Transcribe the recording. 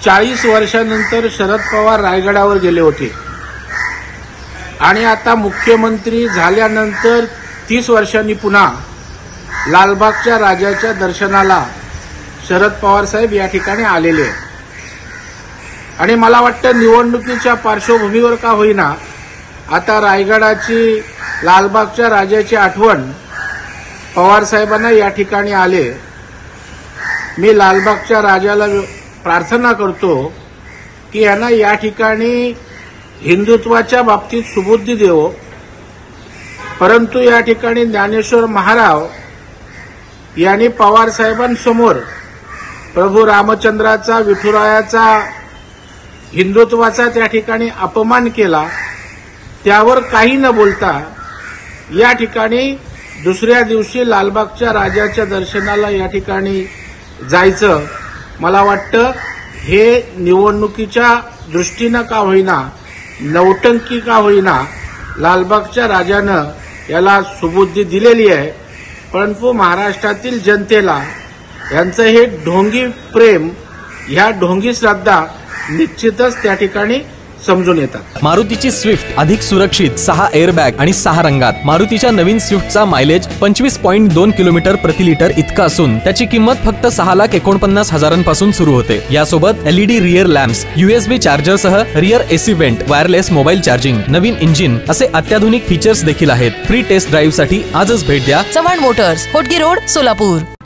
40 वर्षानंतर शरद पवार रायगडावर गेले होते आणि आता मुख्यमंत्री झाल्यानंतर 30 वर्षांनी पुन्हा लालबागच्या राजाच्या दर्शनाला शरद पवार साहेब या ठिकाणी आलेले आहेत. आणि मला वाटतं निवडणुकीच्या पार्श्वभूमीवर का होईना आता रायगडाची लालबागच्या राजाची आठवण पवार साहेबांना या ठिकाणी आले. मी लालबागच्या राजाला प्रार्थना करतो की यांना या ठिकाणी हिंदुत्वाच्या बाबतीत सुबुद्धी देवो. परंतु या ठिकाणी ज्ञानेश्वर महाराज यांनी पवार साहेबांसमोर प्रभू रामचंद्राचा विठुरायाचा हिंदुत्वाचा त्या ठिकाणी अपमान केला. त्यावर काही न बोलता या ठिकाणी दुसऱ्या दिवशी लालबागच्या राजाच्या दर्शनाला या ठिकाणी जायचं. मला वाटतं हे निवडणुकीच्या दृष्टीनं का होईना, नौटंकी का होईना, लालबागच्या राजानं याला सुबुद्धी दिलेली आहे. परंतु महाराष्ट्रातील जनतेला यांचं हे ढोंगी प्रेम, ह्या ढोंगी श्रद्धा निश्चितच त्या ठिकाणी समजून येतात. मारुतीची स्विफ्ट अधिक सुरक्षित, 6 एअरबॅग आणि 6 रंगात. मारुतीच्या नवीन स्विफ्टचा मायलेज 25.2 किलोमीटर प्रति लिटर इतका असून त्याची किंमत फक्त 6,49,000 सुरू होते. यासोबत LED रिअर लॅम्प्स, USB चार्जरसह rear AC vent, wireless mobile charging, नवीन इंजिन असे अत्याधुनिक फीचर्स देखील आहेत. फ्री टेस्ट ड्राईव्ह साठी आजच भेट द्या चव्हाण मोटर्स, होटगी रोड, सोलापूर.